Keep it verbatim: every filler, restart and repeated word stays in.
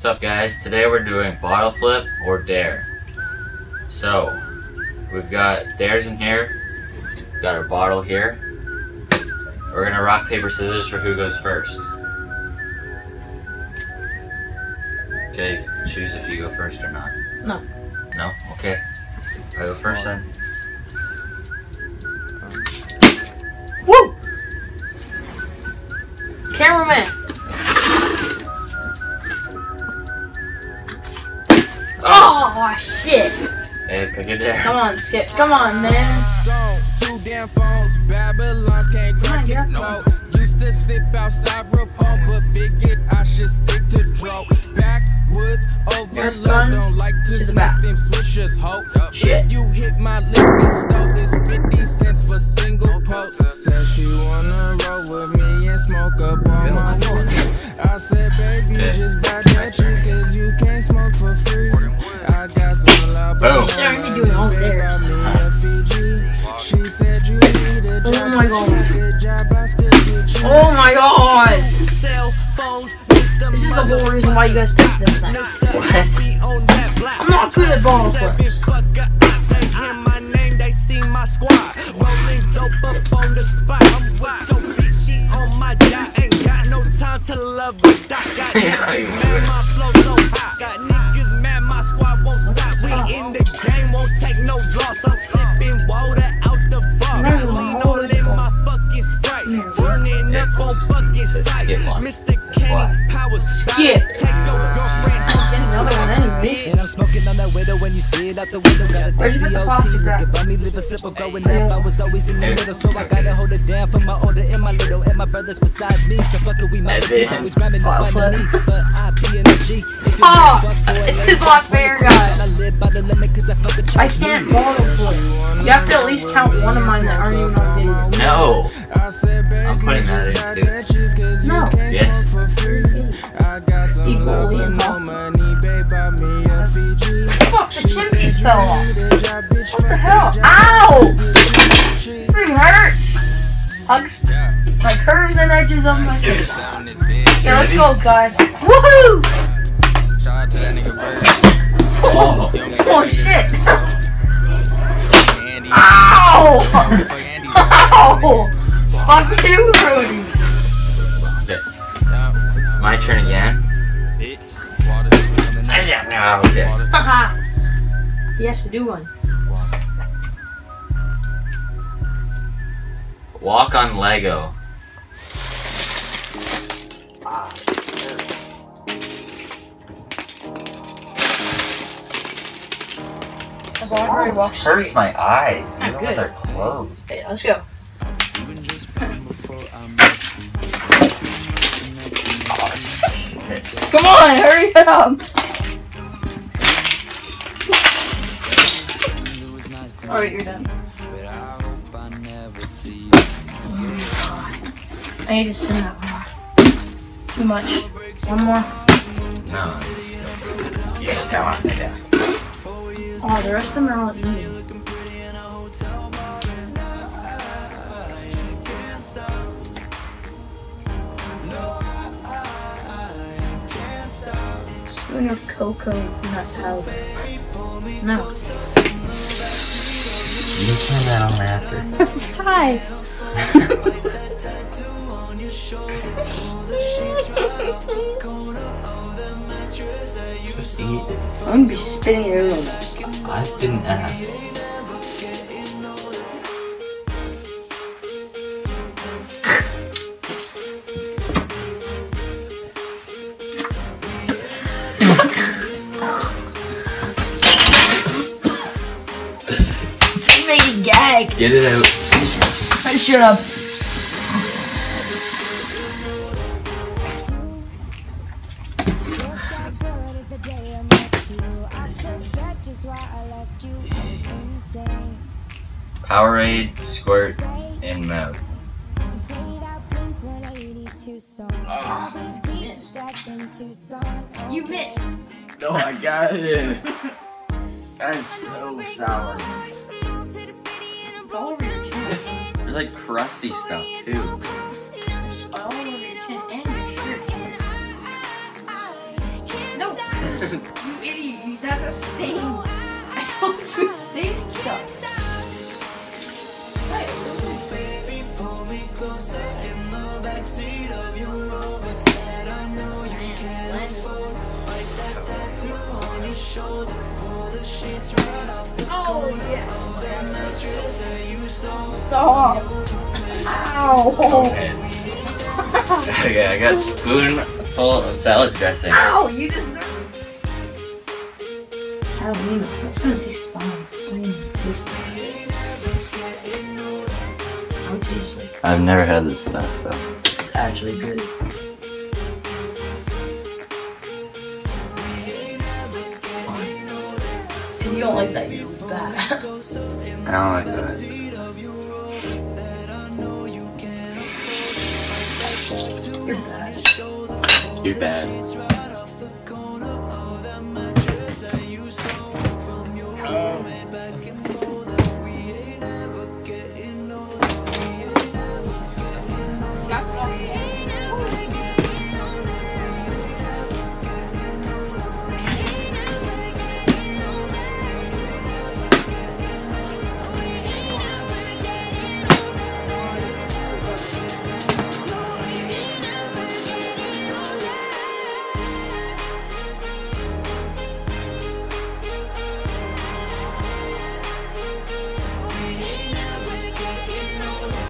up, guys? Today we're doing bottle flip or dare. So we've got dares in here. We've got our bottle here. We're gonna rock paper scissors for who goes first. Okay, choose if you go first or not. No. No? Okay. I go first then. Woo! Cameraman. Oh shit! Hey, pick it there. Come on, Skip. Come on, man. Two damn phones, Babylon's can't crack it. No, used to sip out styrofoam, but figured I should stick to dro. Backwoods overload, don't like to smack them swishers. Hope if you hit my liquor store, it's fifty cents for single post. Said she wanna roll with me and smoke up on my wood. I said, baby, just buy that cheese, cause you can't smoke for free. I got some love. Boom. They're gonna be doing all theirs. She said you need a job. Oh my god. Oh my god. This is the whole reason why you guys picked this thing. What? I'm not good at bottle flips. To love the doc, got niggas mad, my flow so hot. Got niggas mad, my squad won't stop. We in the game, won't take no loss. I'm sipping water out the bar. Lean all in my fucking Sprite. Turning up on fucking sight. Mister Kenny, power Skip. Take your girlfriend home. Another one anyways. And I'm smoking on that window when you see it out the window. Got a dusty O T. Look at me, live a sip growing up. I was always in the middle, so I gotta hold it down for my older and my little and my brothers besides me. So fuck it, we might be always grabbing the money, but I be in the G. Oh, this is not fair, guys. I can't bottle flip. You have to at least count one of mine that aren't even on video. No! I'm putting that in too. No. Yes. Equally in the fuck, the chimney fell off. What the hell? Ow! This thing hurts! Hugs my curves and edges of my face. Okay, let's go, guys. Woohoo! Oh, oh shit! Ow! Ow! Fuck you, Rudy! Okay. My turn again. Yeah, no, okay. Haha! He has to do one. Walk on Lego. As long as Rudy walks straight. Hurts my eyes. Not Even good. when they're closed. Okay, let's go. Okay. Come on, hurry up! Alright, you're done. I need to spin that one. Too much. One more. No. Yes, that one. Yeah. Oh, the rest of them are all even. Spoon of cocoa nut powder. No. You can turn that on after. Hi. Just eat it. I'm gonna be spitting it over. I didn't ask. Make a gag. Get it out. Shut up. Powerade, squirt, and mouth. Oh, you missed. No, I got it. That's so sour. It's all over your chin. There's like crusty stuff too. It's all over your chin and your shirt. No. idiot, that's a stain. I told you to stain stuff. Oh yes. Stop. Ow. Okay. Okay, I got a spoonful of salad dressing. Ow, you just. Halloween, that's gonna taste fine. It's not even tasty. How it tastes like. I've never had this stuff, so. It's actually good. It's fine. If you don't like that, you're bad. I don't like that. You're bad. You're bad.